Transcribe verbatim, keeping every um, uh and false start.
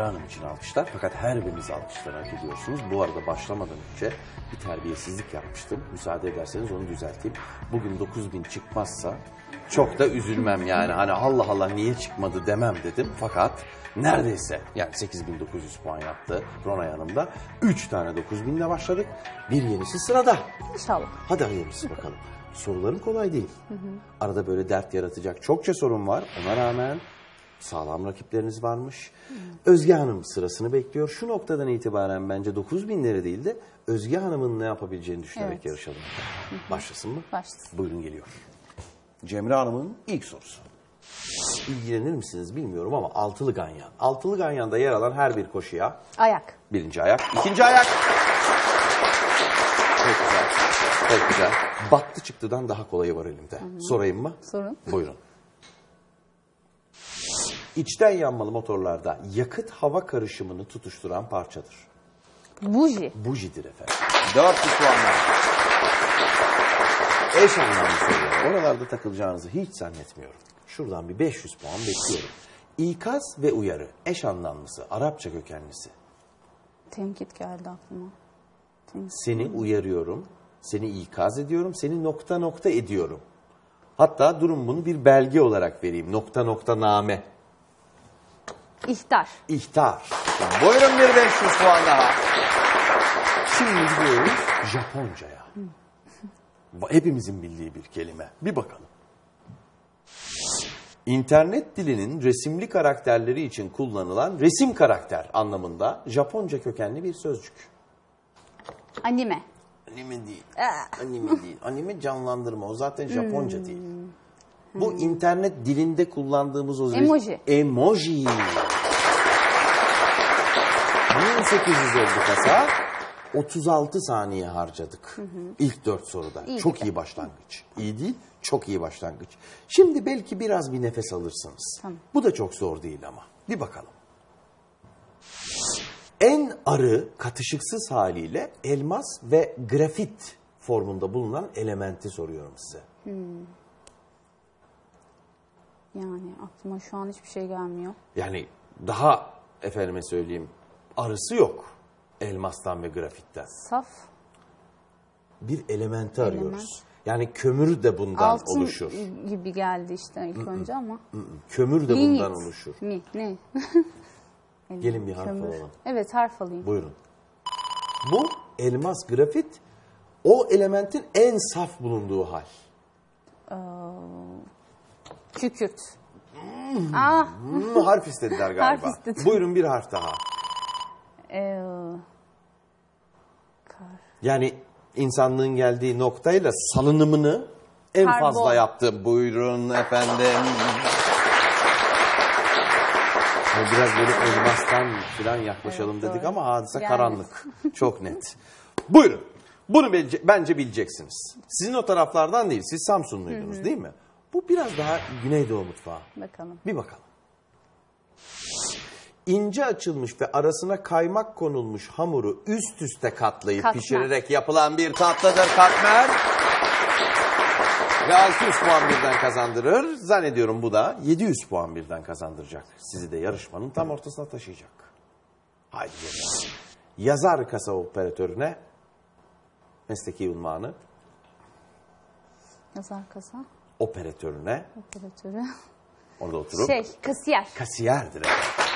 Hanım için alkışlar. Fakat her biriniz alkışlar hak ediyorsunuz. Bu arada başlamadan önce bir terbiyesizlik yapmıştım. Müsaade ederseniz onu düzelteyim. Bugün dokuz bin çıkmazsa çok da üzülmem yani. Hani Allah Allah niye çıkmadı demem dedim. Fakat neredeyse yani sekiz bin dokuz yüz puan yaptı Ronay Hanım da. üç tane dokuz binle başladık. Bir yenisi sırada. İnşallah. Hadi hayırlısı bakalım. Soruların kolay değil. Hı hı. Arada böyle dert yaratacak çokça sorun var. Ona rağmen sağlam rakipleriniz varmış. Hı. Özge Hanım sırasını bekliyor. Şu noktadan itibaren bence dokuz binleri değil de Özge Hanım'ın ne yapabileceğini düşünerek evet. yarışalım. Hı hı. Başlasın mı? Başlasın. Buyurun geliyor. Cemre Hanım'ın ilk sorusu. İlgilenir misiniz bilmiyorum ama altılı ganyan. Altılı ganyanda yer alan her bir koşuya... Ayak. Birinci ayak, ikinci ayak. Çok güzel, çok güzel. Battı çıktıdan daha kolayı var elimde. Hı hı. Sorayım mı? Sorun. Buyurun. İçten yanmalı motorlarda yakıt hava karışımını tutuşturan parçadır. Buji. Bujidir efendim. Dört puanlar. Eş anlamlı soruyor. Oralarda takılacağınızı hiç zannetmiyorum. Şuradan bir beş yüz puan bekliyorum. İkaz ve uyarı. Eş anlamlısı. Arapça kökenlisi. Tenkit geldi aklıma. Tenkit. Seni uyarıyorum. Seni ikaz ediyorum. Seni nokta nokta ediyorum. Hatta durum bunu bir belge olarak vereyim. Nokta nokta name. İhtar. İhtar. Yani buyurun bir beş yüz puan daha. Şimdi gidiyoruz Japonca'ya. Hepimizin bildiği bir kelime. Bir bakalım. İnternet dilinin resimli karakterleri için kullanılan resim karakter anlamında Japonca kökenli bir sözcük. Anime. Anime değil. Anime değil. Anime canlandırma. O zaten Japonca hmm. değil. Bu hmm. internet dilinde kullandığımız o emoji. Emoji. bin sekiz yüz elli kasa otuz altı saniye harcadık. Hı hı. İlk dört soruda. İyi çok gibi. iyi başlangıç. İyi değil, çok iyi başlangıç. Şimdi belki biraz bir nefes alırsınız. Tamam. Bu da çok zor değil ama. Bir bakalım. En arı katışıksız haliyle elmas ve grafit formunda bulunan elementi soruyorum size. Hmm. Yani aklıma şu an hiçbir şey gelmiyor. Yani daha efendime söyleyeyim arısı yok. Elmastan ve grafitten. Saf. Bir elementi Element. arıyoruz. Yani kömür de bundan Altın oluşur. Altın gibi geldi işte ilk mm-mm. önce ama. Mm-mm. Kömür de Lignit. bundan oluşur. Mi? Ne? Gelin bir harf kömür. alalım. Evet harf alayım. Buyurun. Bu elmas, grafit o elementin en saf bulunduğu hal. Ee, kükürt. Hmm. Ah. Hmm, harf istediler galiba. Harf istedim. Buyurun bir harf daha. Ee, yani insanlığın geldiği noktayla salınımını en Karbon. fazla yaptı. Buyurun efendim. Biraz böyle elmastan falan yaklaşalım evet, dedik doğru. ama hadise yani. karanlık. Çok net. Buyurun. Bunu bence bileceksiniz. Sizin o taraflardan değil. Siz Samsunluydunuz hı hı. değil mi? Bu biraz daha Güneydoğu mutfağı. Bakalım. Bir bakalım. İnce açılmış ve arasına kaymak konulmuş hamuru üst üste katlayıp katmer. pişirerek yapılan bir tatlıdır katmer. Ve altı yüz puan birden kazandırır. Zannediyorum bu da yedi yüz puan birden kazandıracak. Sizi de yarışmanın tam ortasına taşıyacak. Haydi gelin. Yazar kasa operatörüne mesleki unvanı. Yazar kasa. Operatörüne. Operatörü. Orada oturup. Şey, kasiyer. Kasiyerdir evet.